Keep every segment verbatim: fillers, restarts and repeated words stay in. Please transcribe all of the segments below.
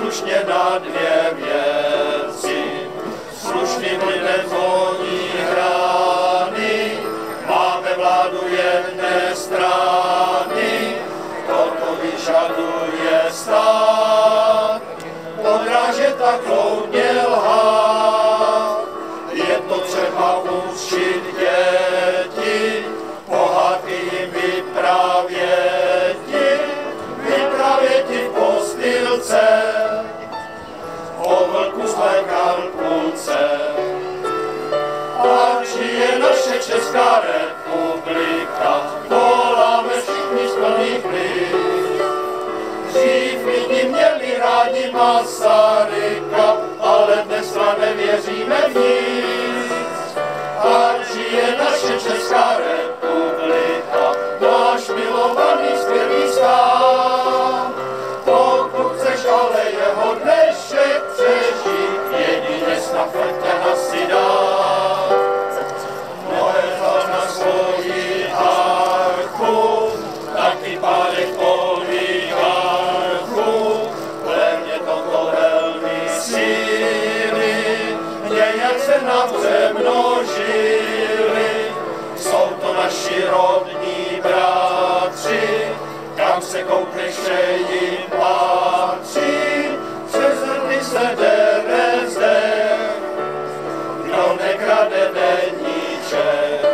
slušně na dvě věci. Slušným lidem zvoní hrány, máme vládu jedné strany, toto vyžaduje stát. Podrážet a kloudně lhát, je to třeba učit děti, pohádky jim vyprávěti, vyprávěti v postýlce, o vlku zlé kalkulce. Ať je naše Česká republika, voláme všichni z plných plic. Dřív lidi měli rádi Masaryka, ale dnes nevěříme v nic. Ať žije naše Česká republika, náš milovaný skvělý stát. Pokud chceš ale jeho dnešek přežít, jedině snad Frťana si dát. Noel na svoji archu, taky pádek oligarchů, hlavně toto velmi síly, nějak se nám přemnožili. Jsou to naši rodní bratři, kam se koukneš, že jim patří. Přes hrdy se dere zdech, kdo nekrade deníček.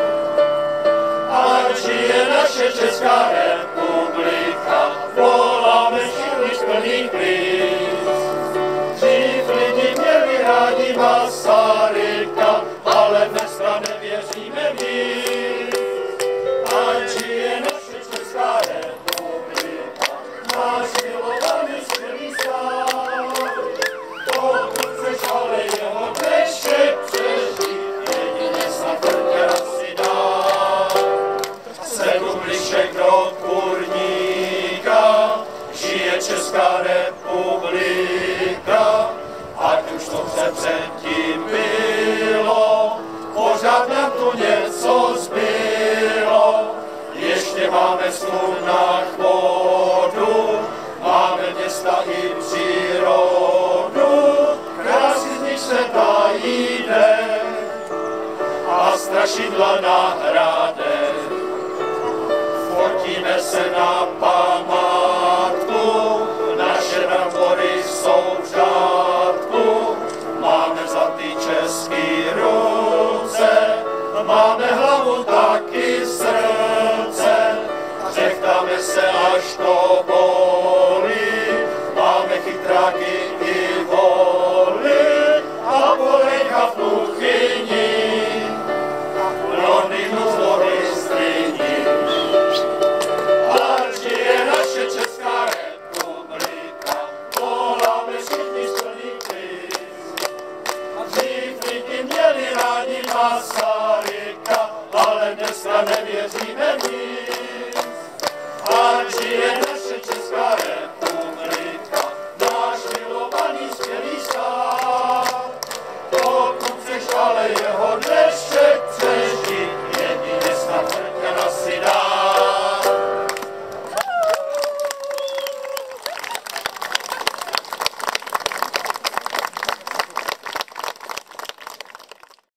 Ať žije naše Česká republika, voláme všichni z plných plic. Dřív lidi měli rádi Masaryka, ale dneska nevěříme v nic. Ať žije naše Česká republika, náš milovaný skvělý stát. Pokud chceš ale jeho dnešek přežít, jedině snad Frťana si dát. Sedm lišek do kurníka, žije Česká republika. Ať už to vše předtím bylo, pořád nám tu něco zbylo. Ještě máme slun na vodu, máme města i přírodu, krásy z nich se tají dech a strašidla na hradech. Fotíme se na památku, naše brambory jsou v řádku, máme zlatý český ruce, máme hlavu taky srdce, řechtáme se až to bolí, máme chytráky i voly a polejka v kuchyni, Londýnu z Loristrini. Ať žije naše Česká republika, voláme všichni z plných plic. Dřív lidi měli rádi Masaryka, ale dneska nevěříme v nic. Ať žije